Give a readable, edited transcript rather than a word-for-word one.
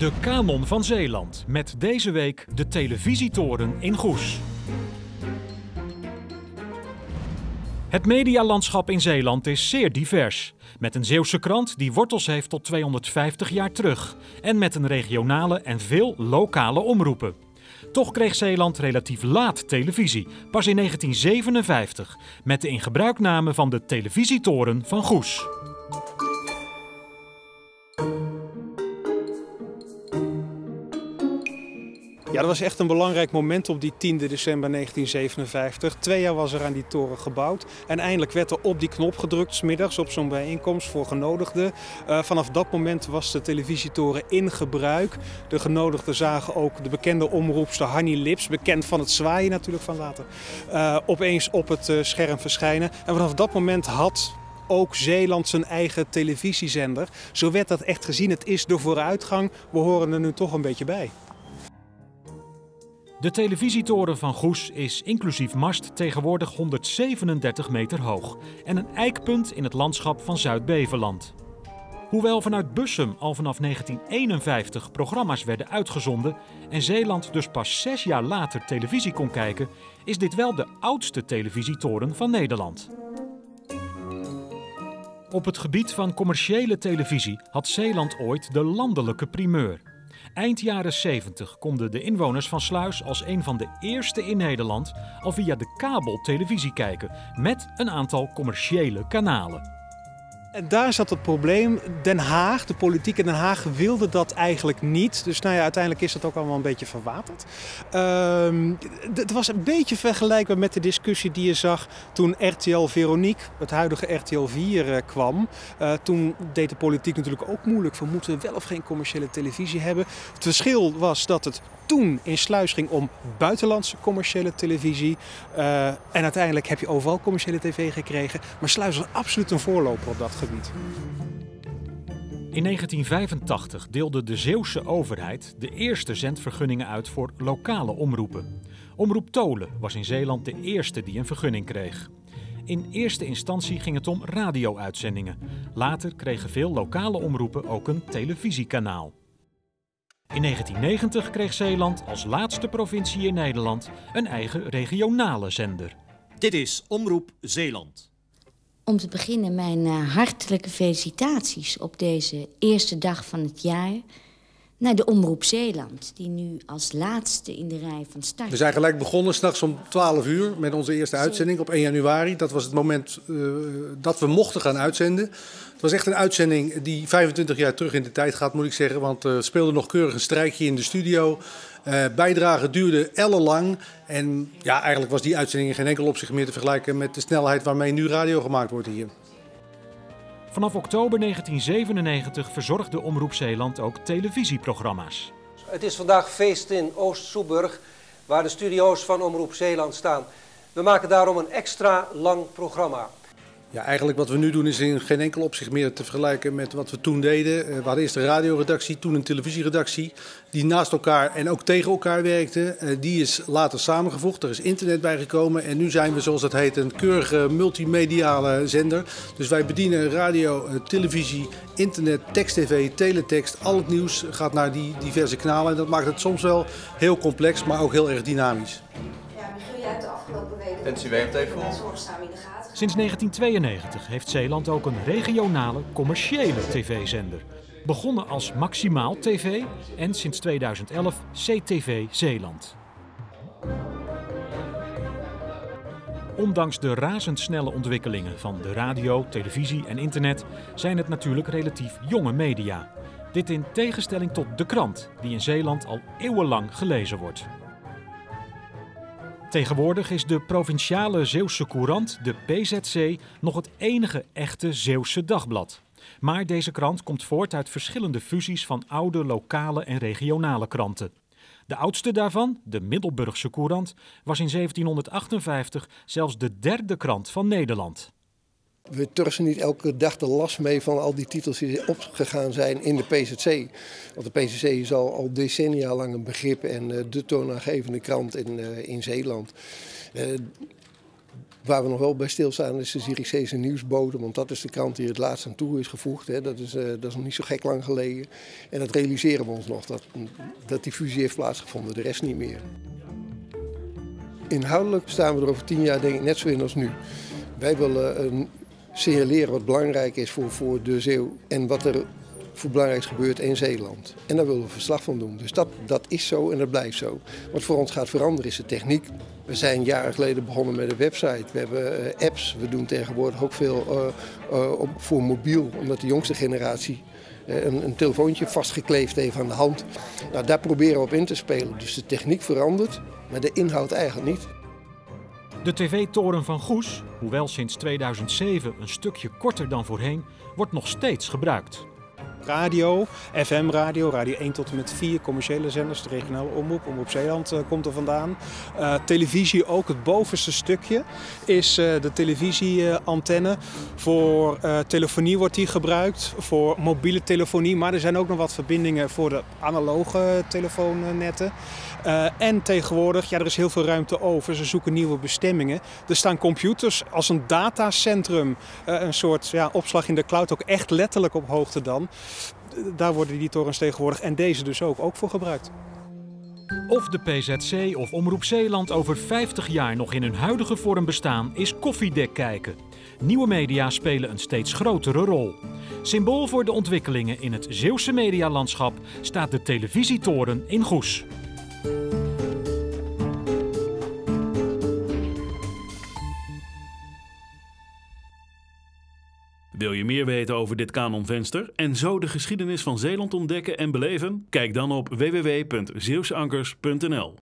De kanon van Zeeland met deze week de televisietoren in Goes. Het medialandschap in Zeeland is zeer divers. Met een Zeeuwse krant die wortels heeft tot 250 jaar terug. En met een regionale en veel lokale omroepen. Toch kreeg Zeeland relatief laat televisie, pas in 1957, met de ingebruikname van de televisietoren van Goes. Ja, dat was echt een belangrijk moment op die 10 december 1957. 2 jaar was er aan die toren gebouwd. En eindelijk werd er op die knop gedrukt, 's middags op zo'n bijeenkomst voor genodigden. Vanaf dat moment was de televisietoren in gebruik. De genodigden zagen ook de bekende omroepster Hannie Lips, bekend van het zwaaien natuurlijk van later, opeens op het scherm verschijnen. En vanaf dat moment had ook Zeeland zijn eigen televisiezender. Zo werd dat echt gezien. Het is de vooruitgang. We horen er nu toch een beetje bij. De televisietoren van Goes is inclusief mast tegenwoordig 137 meter hoog en een eikpunt in het landschap van Zuid-Beveland. Hoewel vanuit Bussum al vanaf 1951 programma's werden uitgezonden en Zeeland dus pas 6 jaar later televisie kon kijken, is dit wel de oudste televisietoren van Nederland. Op het gebied van commerciële televisie had Zeeland ooit de landelijke primeur. Eind jaren 70 konden de inwoners van Sluis als een van de eerste in Nederland al via de kabel televisie kijken, met een aantal commerciële kanalen. En daar zat het probleem. Den Haag, de politiek in Den Haag wilde dat eigenlijk niet. Dus nou ja, uiteindelijk is dat ook allemaal een beetje verwaterd. Het was een beetje vergelijkbaar met de discussie die je zag toen RTL Veronique, het huidige RTL 4, kwam. Toen deed de politiek natuurlijk ook moeilijk van moeten we wel of geen commerciële televisie hebben. Het verschil was dat het toen in Sluis ging om buitenlandse commerciële televisie. En uiteindelijk heb je overal commerciële tv gekregen. Maar Sluis was absoluut een voorloper op dat gebied. In 1985 deelde de Zeeuwse overheid de eerste zendvergunningen uit voor lokale omroepen. Omroep Tolen was in Zeeland de eerste die een vergunning kreeg. In eerste instantie ging het om radio-uitzendingen. Later kregen veel lokale omroepen ook een televisiekanaal. In 1990 kreeg Zeeland als laatste provincie in Nederland een eigen regionale zender. Dit is Omroep Zeeland. Om te beginnen mijn hartelijke felicitaties op deze eerste dag van het jaar naar de Omroep Zeeland, die nu als laatste in de rij van start. We zijn gelijk begonnen, 's nachts om 12 uur, met onze eerste uitzending op 1 januari. Dat was het moment dat we mochten gaan uitzenden. Het was echt een uitzending die 25 jaar terug in de tijd gaat, moet ik zeggen. Want er speelde nog keurig een strijkje in de studio. Bijdragen duurde ellenlang. En ja, eigenlijk was die uitzending in geen enkel opzicht meer te vergelijken met de snelheid waarmee nu radio gemaakt wordt hier. Vanaf oktober 1997 verzorgde Omroep Zeeland ook televisieprogramma's. Het is vandaag feest in Oost-Soeburg, waar de studio's van Omroep Zeeland staan. We maken daarom een extra lang programma. Ja, eigenlijk wat we nu doen is in geen enkel opzicht meer te vergelijken met wat we toen deden. We hadden eerst een radioredactie, toen een televisieredactie die naast elkaar en ook tegen elkaar werkte. Die is later samengevoegd, er is internet bijgekomen en nu zijn we, zoals dat heet, een keurige multimediale zender. Dus wij bedienen radio, televisie, internet, tekst-tv, teletext. Al het nieuws gaat naar die diverse kanalen en dat maakt het soms wel heel complex, maar ook heel erg dynamisch. Ja, Michiel, jij hebt de afgelopen weken zorgzaam in de gaten. Sinds 1992 heeft Zeeland ook een regionale, commerciële tv-zender. Begonnen als Maximaal TV en sinds 2011 CTV Zeeland. Ondanks de razendsnelle ontwikkelingen van de radio, televisie en internet zijn het natuurlijk relatief jonge media. Dit in tegenstelling tot de krant, die in Zeeland al eeuwenlang gelezen wordt. Tegenwoordig is de provinciale Zeeuwse Courant, de PZC, nog het enige echte Zeeuwse dagblad. Maar deze krant komt voort uit verschillende fusies van oude lokale en regionale kranten. De oudste daarvan, de Middelburgse Courant, was in 1758 zelfs de derde krant van Nederland. We torsen niet elke dag de last mee van al die titels die opgegaan zijn in de PZC. Want de PZC is al decennia lang een begrip en de toonaangevende krant in Zeeland. Waar we nog wel bij stilstaan is de Zierikzeese Nieuwsbode, want dat is de krant die het laatst aan toe is gevoegd. Hè. Dat is nog niet zo gek lang geleden. En dat realiseren we ons nog, dat die fusie heeft plaatsgevonden, de rest niet meer. Inhoudelijk staan we er over 10 jaar denk ik net zo in als nu. Wij willen signaleren wat belangrijk is voor de Zeeuw en wat er voor belangrijks gebeurt in Zeeland. En daar willen we verslag van doen. Dus dat is zo en dat blijft zo. Wat voor ons gaat veranderen is de techniek. We zijn jaren geleden begonnen met een website. We hebben apps. We doen tegenwoordig ook veel voor mobiel. Omdat de jongste generatie een telefoontje vastgekleefd heeft aan de hand. Nou, daar proberen we op in te spelen. Dus de techniek verandert, maar de inhoud eigenlijk niet. De tv-toren van Goes, hoewel sinds 2007 een stukje korter dan voorheen, wordt nog steeds gebruikt. Radio, FM-radio, radio 1 tot en met 4, commerciële zenders, de regionale omroep, Omroep Zeeland komt er vandaan. Televisie ook, het bovenste stukje is de televisieantenne. Voor telefonie wordt die gebruikt, voor mobiele telefonie, maar er zijn ook nog wat verbindingen voor de analoge telefoonnetten. En tegenwoordig, er is heel veel ruimte over, ze zoeken nieuwe bestemmingen. Er staan computers als een datacentrum, een soort opslag in de cloud, ook echt letterlijk op hoogte dan. Daar worden die torens tegenwoordig en deze dus ook voor gebruikt. Of de PZC of Omroep Zeeland over 50 jaar nog in hun huidige vorm bestaan, is koffiedik kijken. Nieuwe media spelen een steeds grotere rol. Symbool voor de ontwikkelingen in het Zeeuwse medialandschap staat de televisietoren in Goes. Wil je meer weten over dit kanonvenster en zo de geschiedenis van Zeeland ontdekken en beleven? Kijk dan op www.zeeuwseankers.nl.